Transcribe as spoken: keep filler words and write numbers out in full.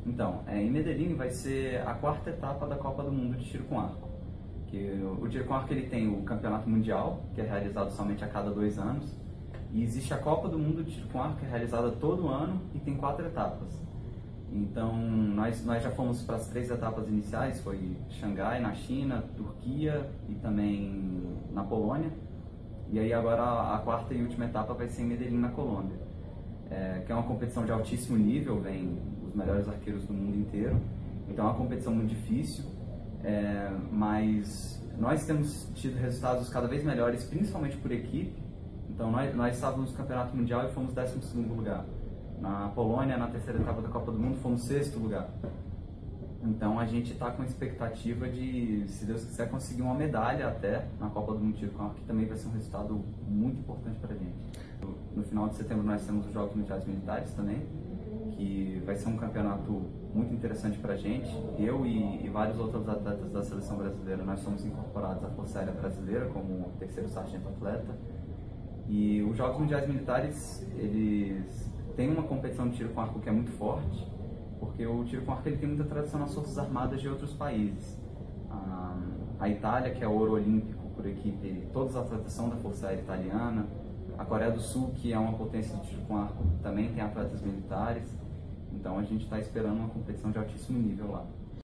Então, é, em Medellín vai ser a quarta etapa da Copa do Mundo de tiro com arco. Que o, o tiro com arco ele tem o campeonato mundial, que é realizado somente a cada dois anos, e existe a Copa do Mundo de tiro com arco, que é realizada todo ano e tem quatro etapas. Então, nós, nós já fomos para as três etapas iniciais, foi Xangai, na China, Turquia e também na Polônia. E aí agora a, a quarta e última etapa vai ser em Medellín, na Colômbia. É, que é uma competição de altíssimo nível, vem os melhores arqueiros do mundo inteiro. Então é uma competição muito difícil, é, mas nós temos tido resultados cada vez melhores, principalmente por equipe. Então nós, nós estávamos no campeonato mundial e fomos décimo segundo lugar. Na Polônia, na terceira etapa da Copa do Mundo, fomos sexto lugar. Então a gente está com a expectativa de, se Deus quiser, conseguir uma medalha até na Copa do Mundo de Tiro com Arco, que também vai ser um resultado muito importante para a gente. No final de setembro nós temos os Jogos Mundiais Militares também, que vai ser um campeonato muito interessante para a gente. Eu e, e vários outros atletas da seleção brasileira, nós somos incorporados à Força Aérea Brasileira como terceiro sargento atleta. E os Jogos Mundiais Militares, eles têm uma competição de tiro com arco que é muito forte, porque o tiro com arco ele tem muita tradição nas forças armadas de outros países. A, a Itália, que é o ouro olímpico por equipe, todos os atletas são da Força Aérea Italiana. A Coreia do Sul, que é uma potência de tiro com arco, também tem atletas militares. Então a gente está esperando uma competição de altíssimo nível lá.